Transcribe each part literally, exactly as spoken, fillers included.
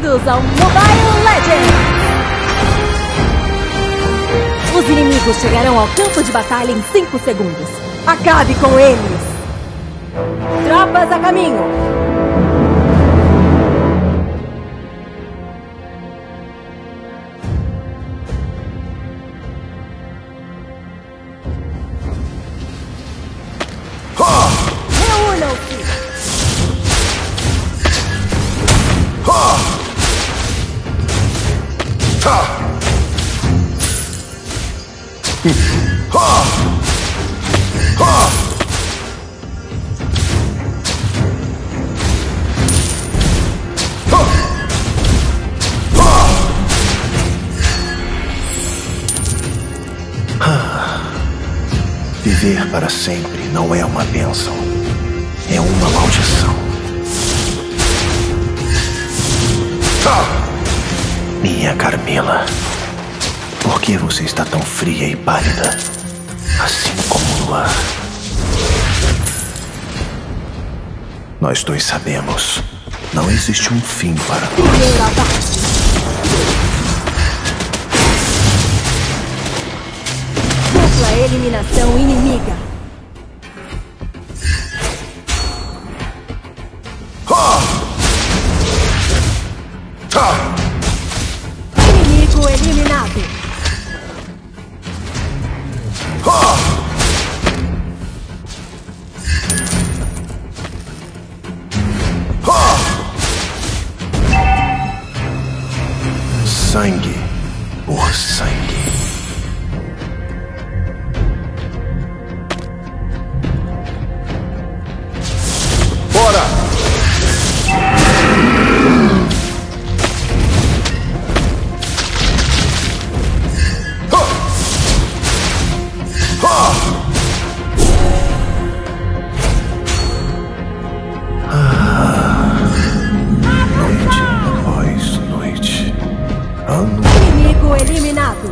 Bem-vindos ao Mobile Legends! Os inimigos chegarão ao campo de batalha em cinco segundos. Acabe com eles! Tropas a caminho! Viver para sempre não é uma bênção, é uma maldição. Minha Carmila, por que você está tão fria e pálida, assim como o luar? Nós dois sabemos, não existe um fim para nós. Primeira parte. Dupla eliminação inimiga. Inimigo eliminado. Sangue por sangue. Bora! Inimigo eliminado.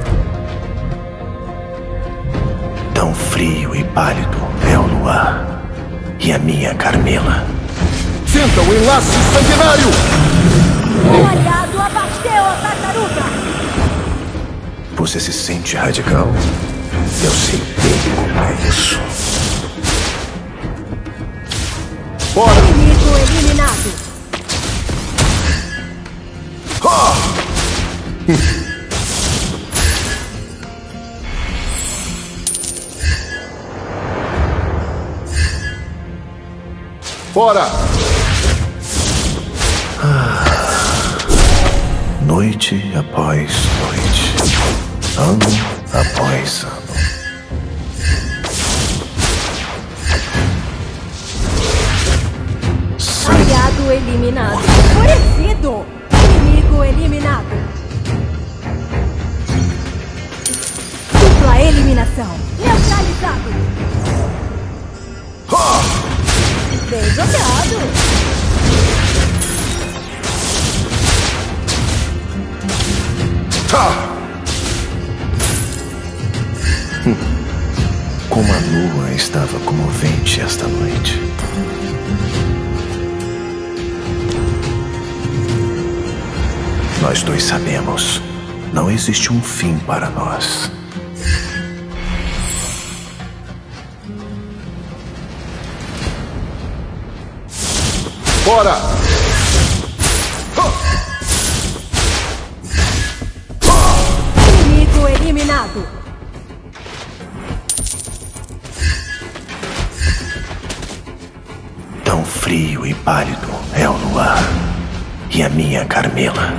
Tão frio e pálido é o luar e a minha Carmila. Sinta o enlace sanguinário! O aliado abateu a tartaruga. Você se sente radical? Eu sei bem como é isso. Bora! Inimigo eliminado. Bora! Ah, noite após noite, ano após ano. Aliado eliminado. Enfurecido. Inimigo eliminado. Dupla eliminação. Neutralizado. Bem jogado. Hum. Como a lua estava comovente esta noite. Nós dois sabemos, não existe um fim para nós. Bora! Inimigo eliminado. Tão frio e pálido é o luar e a minha Carmila.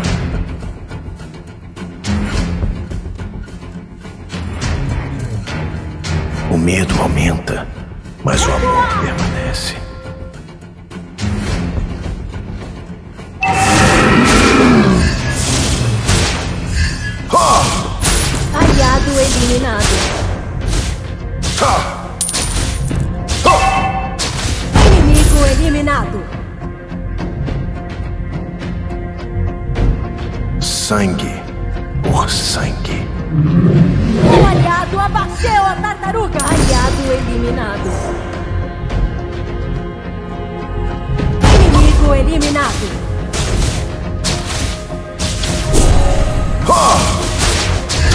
O medo aumenta, mas o amor permanece. Aliado eliminado. Inimigo eliminado. Sangue por sangue. O aliado abateu a tartaruga. Aliado eliminado. Inimigo eliminado.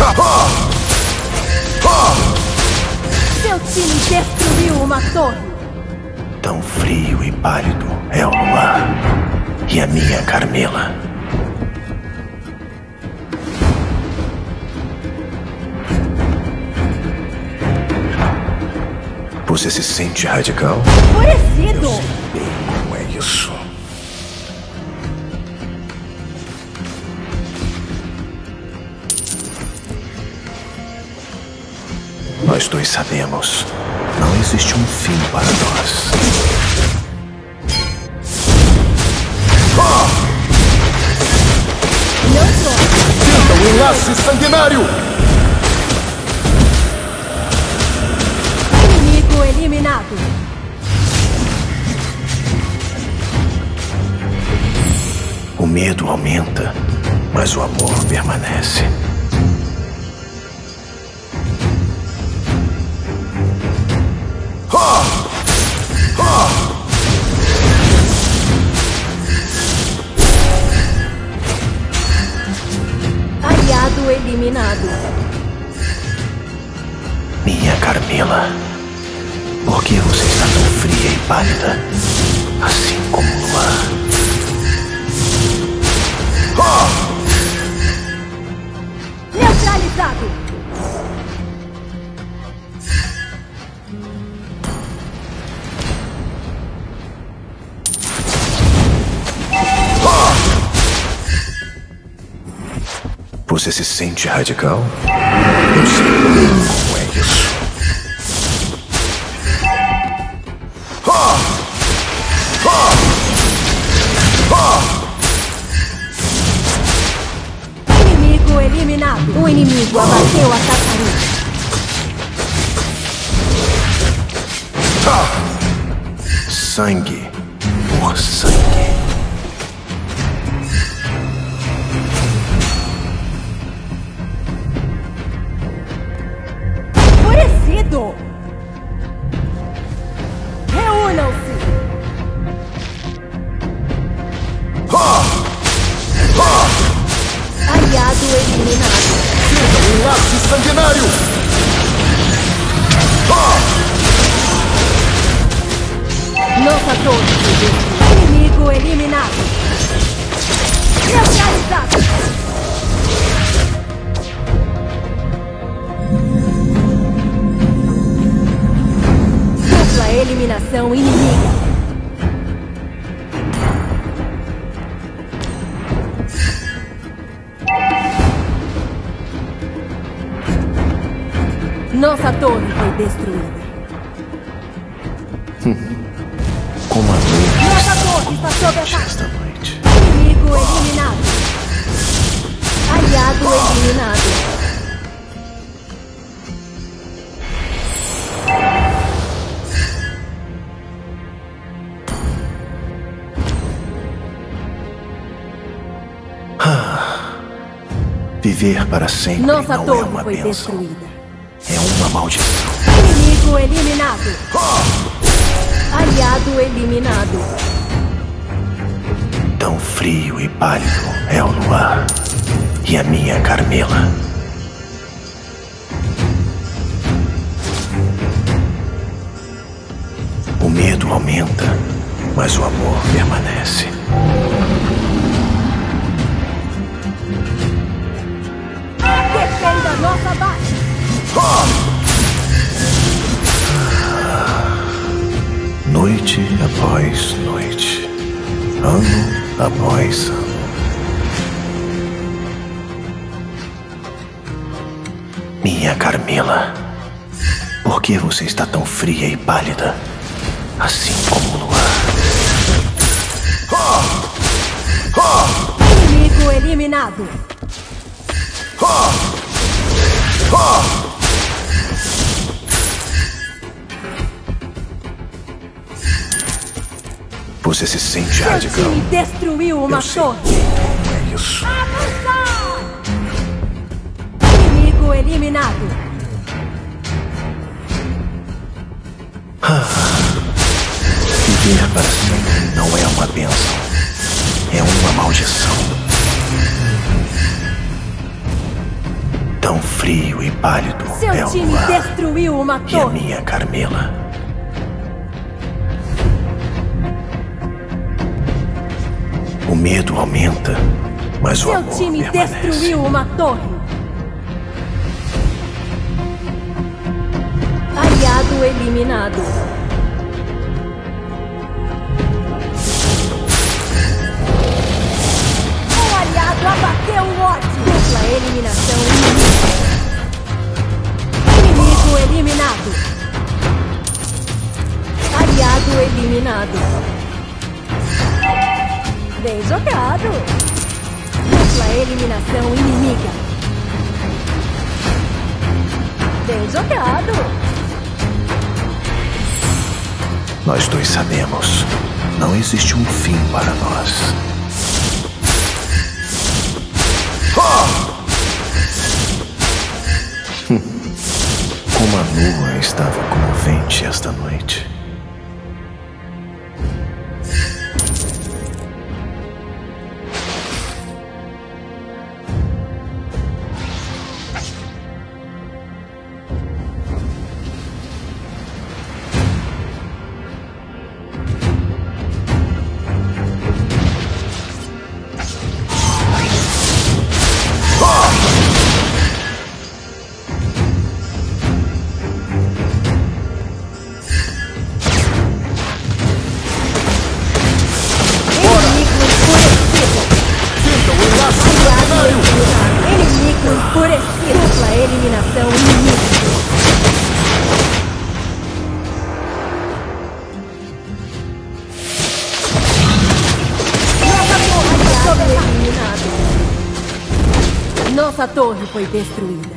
Seu time destruiu uma torre. Tão frio e pálido é o luar. E a minha Carmila. Você se sente radical? Enfurecido! Eu sei bem como é isso. Nós dois sabemos. Não existe um fim para nós. Sinta o enlace sanguinário! Inimigo eliminado. O medo aumenta, mas o amor permanece. Aliado eliminado. Minha Carmila, por que você está tão fria e pálida, assim como o luar? Neutralizado. Você se sente radical? Eu sei bem como é isso. Inimigo eliminado. O inimigo abateu a tartaruga. Sangue por sangue. Enfurecido. Reúnam-se. Aliado eliminado. Sinta o enlace sanguinário! Nossa torre. Inimigo eliminado. Neutralizado. Dupla eliminação inimiga. Nossa torre foi destruída. Como a luz Nossa torre está sob ataque. esta noite. Inimigo eliminado. Aliado eliminado. Viver para sempre Nossa não é torre uma foi bênção. destruída. É uma maldição. Inimigo eliminado. Aliado eliminado. Tão frio e pálido é o luar. E a minha Carmila. O medo aumenta, mas o amor permanece. Defenda nossa base. Noite após noite, ano após ano. Minha Carmila, por que você está tão fria e pálida, assim como o luar? Inimigo eliminado. Você se sente Seu radical? time destruiu uma Eu sei torre. bem como é isso. Inimigo eliminado. Viver para sempre não é uma bênção, é uma maldição. Tão frio pálido Seu é o time luar destruiu uma e a torre. minha Carmila. O medo aumenta, mas o Seu amor time permanece. destruiu uma torre. Aliado eliminado. Um aliado abateu o Lorde. Dupla eliminação inimiga. Inimigo eliminado. Aliado eliminado. Bem jogado. Dupla eliminação inimiga. Bem jogado. Nós dois sabemos, não existe um fim para nós. Como a lua estava comovente esta noite. Inimigo enfurecido. Dupla eliminação inimiga. Nossa torre eliminado. Nossa torre foi destruída.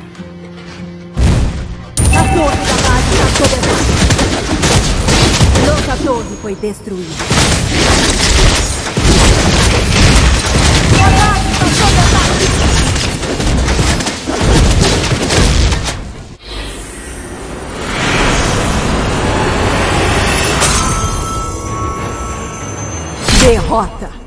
A torre da base está sob ataque. Nossa torre foi destruída. A base está sob ataque. Derrota.